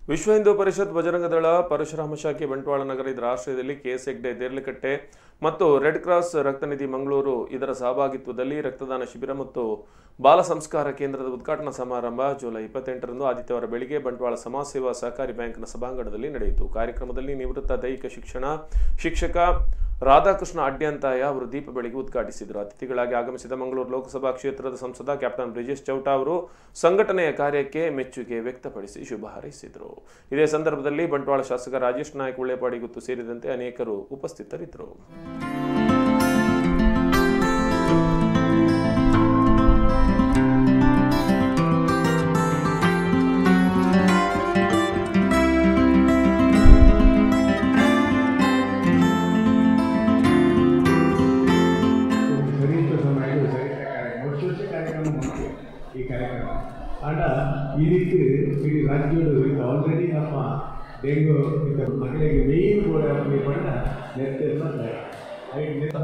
ವಿಶ್ವ ಹಿಂದೂ ಪರಿಷತ್ ಬಜರಂಗ ದಳ ಪರಶುರಾಮ ಶಾಖೆ ಬಂಟ್ವಾಳ ನಗರ ಇದರ ಆಶ್ರಯದಲ್ಲಿ ಕೆಎಸ್ ಹೆಗ್ಡೆ ದೇರ್ಲಕಟ್ಟೆ ಮತ್ತು ರೆಡ್ ಕ್ರಾಸ್ ರಕ್ತನಿಧಿ ಮಂಗಳೂರು ಇದರ ಸಹಭಾಗಿತ್ವದಲ್ಲಿ ರಕ್ತದಾನ ಶಿಬಿರ ಮತ್ತು ಬಾಲ ಸಂಸ್ಕಾರ ಕೇಂದ್ರದ ಉದ್ಘಾಟನಾ ಸಮಾರಂಭ ಜುಲೈ 28ರಂದು ಆದಿತ್ಯವಾರ ಬೆಳಿಗ್ಗೆ ಬಂಟ್ವಾಳ ಸಮಾಜ ಸೇವಾ ಸಹಕಾರಿ ಬ್ಯಾಂಕ್ನ ಸಭಾಂಗಣದಲ್ಲಿ ನಡೆಯಿತು. ಕಾರ್ಯಕ್ರಮದಲ್ಲಿ ನಿವೃತ್ತ ದೈಹಿಕ ಶಿಕ್ಷಕ ರಾಧಾಕೃಷ್ಣ ಅಡ್ಯಂತಾಯ ಅವರು ದೀಪ ಬೆಳಗ್ಗೆ ಉದ್ಘಾಟಿಸಿದರು. ಅತಿಥಿಗಳಾಗಿ ಆಗಮಿಸಿದ ಮಂಗಳೂರು ಲೋಕಸಭಾ ಕ್ಷೇತ್ರದ ಸಂಸದ ಕ್ಯಾಪ್ಟನ್ ಬ್ರಿಜೇಶ್ ಚೌಟ ಅವರು ಸಂಘಟನೆಯ ಕಾರ್ಯಕ್ಕೆ ಮೆಚ್ಚುಗೆ ವ್ಯಕ್ತಪಡಿಸಿ ಶುಭ ಹಾರೈಸಿದರು. ಇದೇ ಸಂದರ್ಭದಲ್ಲಿ ಬಂಟ್ವಾಳ ಶಾಸಕ ರಾಜೇಶ್ ನಾಯಕ್ ಉಳ್ಳೆಪಾಡಿ ಗುತ್ತು ಸೇರಿದಂತೆ ಅನೇಕರು ಉಪಸ್ಥಿತರಿದ್ದರು. ಈ ಕಾರ್ಯಕ್ರಮ ಆಡ ಈ ರೀತಿ ಇಡೀ ರಾಜ್ಯಗಳು ಆಲ್ರೆಡಿ ನಮ್ಮ ಡೆಂಗು ಮಹಿಳೆಗೆ ಮೇಯ್ನ್ ಕೂಡ ಪಡ